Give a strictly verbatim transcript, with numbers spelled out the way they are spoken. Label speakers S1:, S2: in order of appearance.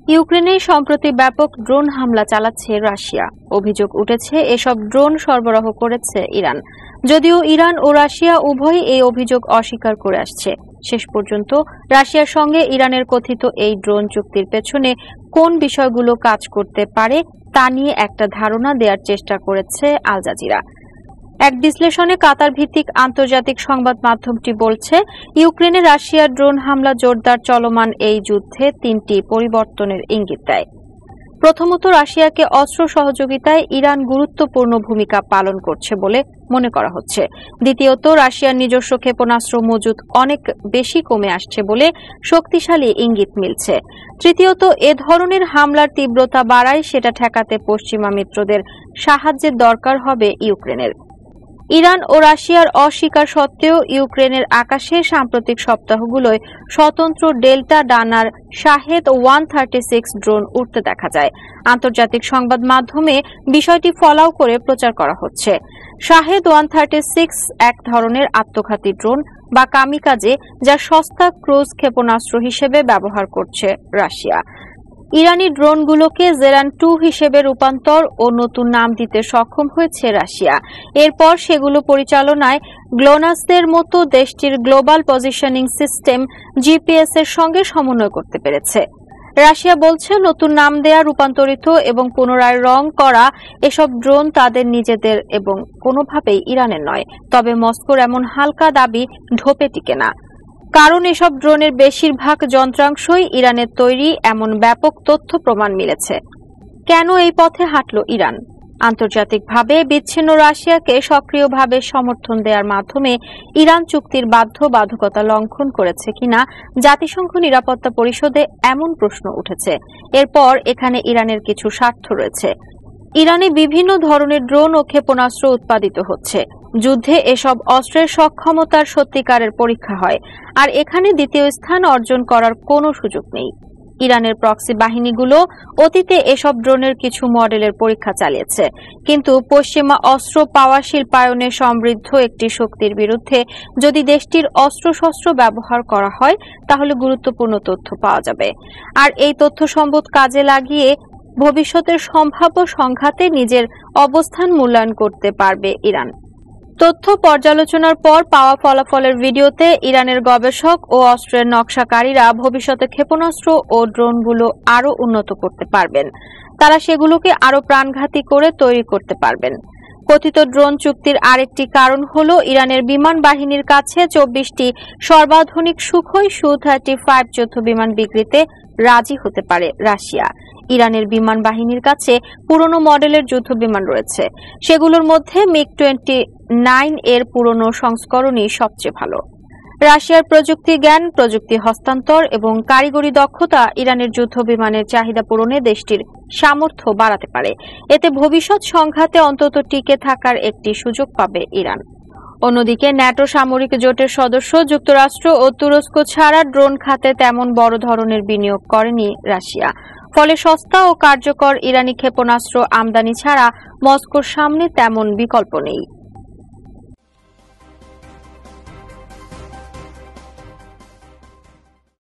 S1: ইউক্রেনে সম্প্রতি ব্যাপক ড্রোন হামলা চালাচ্ছে রাশিয়া। অভিযোগ উঠেছে এসব ড্রোন সরবরাহ করেছে ইরান। যদিও ইরান ও রাশিয়া উভয়ই এই অভিযোগ অস্বীকার করে আসছে। শেষ পর্যন্ত রাশিয়ার সঙ্গে ইরানের কথিত এই ড্রোন চুক্তির পেছনে কোন বিষয়গুলো কাজ করতে পারে তা নিয়ে একটা ধারণা দেওয়ার চেষ্টা করেছে আল জাজিরা। এক বিশ্লেষণে কাতার ভিত্তিক আন্তর্জাতিক সংবাদ মাধ্যমটি বলছে, ইউক্রেনে রাশিয়ার ড্রোন হামলা জোরদার চলমান এই যুদ্ধে তিনটি পরিবর্তনের ইঙ্গিত দেয়। প্রথমত, রাশিয়াকে অস্ত্র সহযোগিতায় ইরান গুরুত্বপূর্ণ ভূমিকা পালন করছে বলে মনে করা হচ্ছে। দ্বিতীয়ত, রাশিয়ার নিজস্ব ক্ষেপণাস্ত্র মজুদ অনেক বেশি কমে আসছে বলে শক্তিশালী ইঙ্গিত মিলছে। তৃতীয়ত, এ ধরনের হামলার তীব্রতা বাড়ায় সেটা ঠেকাতে পশ্চিমা মিত্রদের সাহায্যের দরকার হবে ইউক্রেনের। ইরান ও রাশিয়ার অস্বীকার সত্ত্বেও ইউক্রেনের আকাশে সাম্প্রতিক সপ্তাহগুলোয় স্বতন্ত্র ডেল্টা ডানার Shahed one thirty six drone উড়তে দেখা যায়। আন্তর্জাতিক সংবাদ মাধ্যমে বিষয়টি ফলাও করে প্রচার করা হচ্ছে। শাহেদ ওয়ান থার্টি সিক্স এক ধরনের আত্মঘাতী ড্রোন বা কামিকাজে, যা সস্তা ক্রুজ ক্ষেপণাস্ত্র হিসেবে ব্যবহার করছে রাশিয়া। ইরানি ড্রোনগুলোকে জেরান টু হিসেবে রূপান্তর ও নতুন নাম দিতে সক্ষম হয়েছে রাশিয়া। এরপর সেগুলো পরিচালনায় গ্লোনাসদের মতো দেশটির গ্লোবাল পজিশনিং সিস্টেম জিপিএস এর সঙ্গে সমন্বয় করতে পেরেছে। রাশিয়া বলছে, নতুন নাম দেয়া, রূপান্তরিত এবং পুনরায় রং করা এসব ড্রোন তাদের নিজেদের এবং কোনোভাবেই ইরানের নয়। তবে মস্কোর এমন হালকা দাবি ঢোপে টিকে না, কারণ এসব ড্রোনের বেশিরভাগ যন্ত্রাংশই ইরানের তৈরি এমন ব্যাপক তথ্য প্রমাণ মিলেছে। কেন এই পথে হাঁটল ইরান? আন্তর্জাতিকভাবে বিচ্ছিন্ন রাশিয়াকে সক্রিয়ভাবে সমর্থন দেওয়ার মাধ্যমে ইরান চুক্তির বাধ্যবাধকতা লঙ্ঘন করেছে কিনা জাতিসংঘ নিরাপত্তা পরিষদে এমন প্রশ্ন উঠেছে। এরপর এখানে ইরানের কিছু স্বার্থ রয়েছে। ইরানে বিভিন্ন ধরনের ড্রোন ও ক্ষেপণাস্ত্র উৎপাদিত হচ্ছে। যুদ্ধে এসব অস্ত্রের সক্ষমতার সত্যিকারের পরীক্ষা হয়, আর এখানে দ্বিতীয় স্থান অর্জন করার কোনো সুযোগ নেই। ইরানের প্রক্সি বাহিনীগুলো অতীতে এসব ড্রোনের কিছু মডেলের পরীক্ষা চালিয়েছে, কিন্তু পশ্চিমা অস্ত্র পাওয়া শিল্পায়নে সমৃদ্ধ একটি শক্তির বিরুদ্ধে যদি দেশটির অস্ত্রশস্ত্র ব্যবহার করা হয় তাহলে গুরুত্বপূর্ণ তথ্য পাওয়া যাবে, আর এই তথ্য সম্পদ কাজে লাগিয়ে ভবিষ্যতের সম্ভাব্য সংঘাতে নিজের অবস্থান মূল্যায়ন করতে পারবে ইরান। তথ্য পর্যালোচনার পর পাওয়া ফলাফলের ভিডিওতে ইরানের গবেষক ও অস্ত্রের নকশাকারীরা ভবিষ্যতে ক্ষেপণাস্ত্র ও ড্রোনগুলো আরও উন্নত করতে পারবেন। তারা সেগুলোকে আরও প্রাণঘাতী করে তৈরি করতে পারবেন। কথিত ড্রোন চুক্তির আরেকটি কারণ হল ইরানের বিমান বাহিনীর কাছে চব্বিশটি সর্বাধুনিক সুখোই সু থার্টি ফাইভ যুদ্ধ বিমান বিক্রিতে রাজি হতে পারে রাশিয়া। ইরানের বিমান বাহিনীর কাছে পুরনো মডেলের যুদ্ধ বিমান রয়েছে, সেগুলোর মধ্যে মিগ টোয়েন্টি নাইন এর পুরনো সংস্করণই সবচেয়ে ভালো। রাশিয়ার প্রযুক্তি জ্ঞান, প্রযুক্তি হস্তান্তর এবং কারিগরি দক্ষতা ইরানের যুদ্ধ বিমানের চাহিদা পূরণে দেশটির সামর্থ্য বাড়াতে পারে। এতে ভবিষ্যৎ সংঘাতে অন্তত টিকে থাকার একটি সুযোগ পাবে ইরান। অন্যদিকে ন্যাটো সামরিক জোটের সদস্য যুক্তরাষ্ট্র ও তুরস্ক ছাড়া ড্রোন খাতে তেমন বড় ধরনের বিনিয়োগ করেনি রাশিয়া। ফলে সস্তা ও কার্যকর ইরানি ক্ষেপণাস্ত্র আমদানি ছাড়া মস্কোর সামনে তেমন বিকল্প নেই।